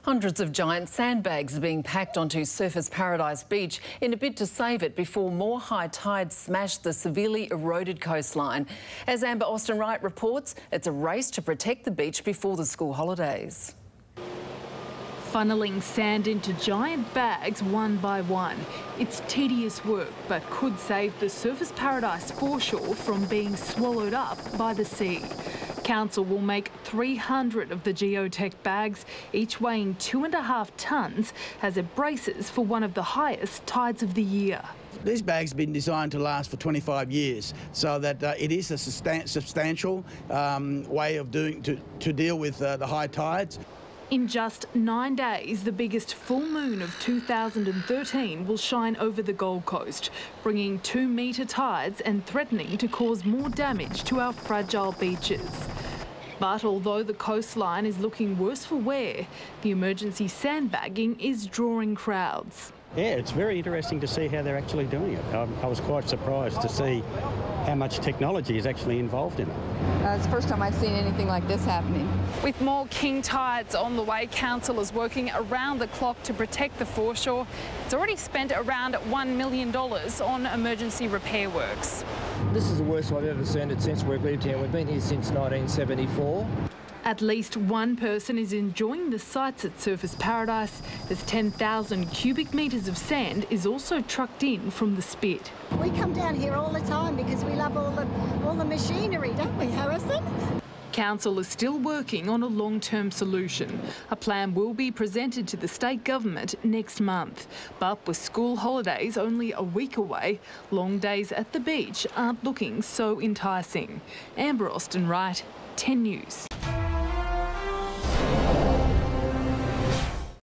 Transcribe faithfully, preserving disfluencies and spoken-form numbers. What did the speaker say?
Hundreds of giant sandbags are being packed onto Surfers Paradise Beach in a bid to save it before more high tides smash the severely eroded coastline. As Amber Austin-Wright reports, it's a race to protect the beach before the school holidays. Funneling sand into giant bags one by one. It's tedious work, but could save the Surfers Paradise foreshore from being swallowed up by the sea. Council will make three hundred of the geotech bags, each weighing two and a half tonnes, as it braces for one of the highest tides of the year. These bags have been designed to last for twenty-five years, so that uh, it is a sustain substantial um, way of doing to, to deal with uh, the high tides. In just nine days, the biggest full moon of two thousand thirteen will shine over the Gold Coast, bringing two metre tides and threatening to cause more damage to our fragile beaches. But although the coastline is looking worse for wear, the emergency sandbagging is drawing crowds. Yeah, it's very interesting to see how they're actually doing it. I, I was quite surprised to see how much technology is actually involved in it. Uh, it's the first time I've seen anything like this happening. With more king tides on the way, Council is working around the clock to protect the foreshore. It's already spent around one million dollars on emergency repair works. This is the worst I've ever seen it since we've lived here. We've been here since nineteen seventy-four. At least one person is enjoying the sights at Surfers Paradise, as ten thousand cubic metres of sand is also trucked in from the spit. We come down here all the time because we love all the, all the machinery, don't we, Harrison? Council is still working on a long-term solution. A plan will be presented to the state government next month. But with school holidays only a week away, long days at the beach aren't looking so enticing. Amber Austin-Wright, ten News.